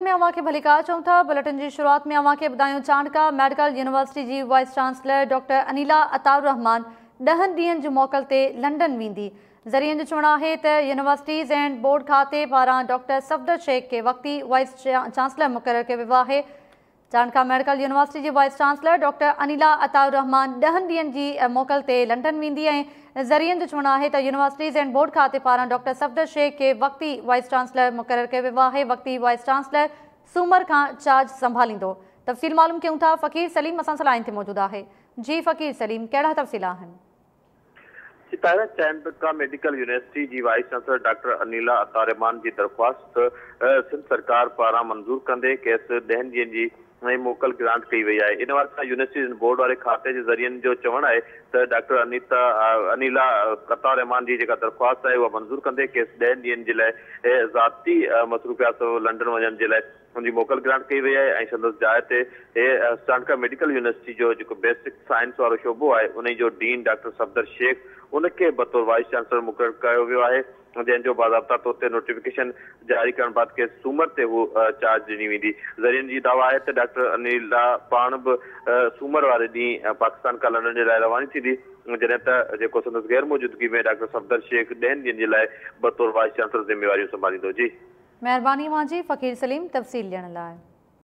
में अवां खे भली कार चऊं था। बुलेटिन की शुरुआत में अवां खे ॿुधायूं चांडका मेडिकल यूनिवर्सिटी की vice chancellor doctor Anila Ataur Rahman 10 ॾींहनि जी मोकल ते लंडन वेंदी। ज़रियनि जो चवणु आहे त यूनिवर्सिटीज़ एंड बोर्ड खाते पारां डॉक्टर सफदर शेख के वक्ती वाइस चांसलर मुक़ररु कयो वियो आहे। चांडका मेडिकल यूनिवर्सिटी की vice chancellor doctor Anila Ataur Rahman 10 ॾींहनि जी मोकल ते लंडन वेंदी ऐं ज़रियनि जो चवणु आहे त यूनिवर्सिटीज़ एंड बोर्ड खाते पारां डॉक्टर सफदर शेख के वक्ती वाइस चांसलर मुक़ररु कयो वियो आहे। वक्ती वाइस चांसलर सूमर खां चार्ज संभालींदो। तफ़सील मालूम कयूं था। फ़कीर सलीम असां सां लाइन ते मौजूदु आहे। जी फ़कीर सलीम, कहिड़ा तफ़सील आहिनि? सितारा चांडका मेडिकल यूनिवर्सिटी की vice chancellor doctor Anila Ataur Rahman की दरख्वास्त सिंध सरकार पारां मंजूर कंदे केस 10 ॾींहनि जी मोकल ग्रांट कई वही है। इन वास्ते यूनिवर्सिटी बोर्ड वाले खाते के ज़रिए जो चवण है तो डॉक्टर अनिला अताउर रहमान की दरख्वास्त है वह मंजूर कंदे केस 10 ॾींहनि के लिए ज़ाती मसरूफियात लंडन वजन के लिए उनकी मोकल ग्रांट कई वही है। संदस जाइ ते चांडका मेडिकल यूनिवर्सिटी जो बेसिक साइंस वालो शोबो है उन जो डीन डॉक्टर सफदर शेख उनके बतौर वाइस चांसलर मुक़ररु कयो वियो आहे, जंहिंजो बाज़ाब्ता तौर ते नोटिफिकेशन जारी करण बाद के सूमर ते वो चार्ज ॾिनी वेंदी। ज़रियनि जी दावा है तो डॉक्टर अनिला पाण भी सूमर वारे ॾींहुं पाकिस्तान खां लंडन के लिए रवानी थींदी, जॾहिं त जेको संदसि गैर मौजूदगी में डॉक्टर सफदर शेख 10 ॾींहनि के लिए बतौर वाइस चांसलर जिम्मेवारियूं संभालींदो। जी महिरबानी मां जी फ़कीर सलीम तफ़सील ॾियण लाइ।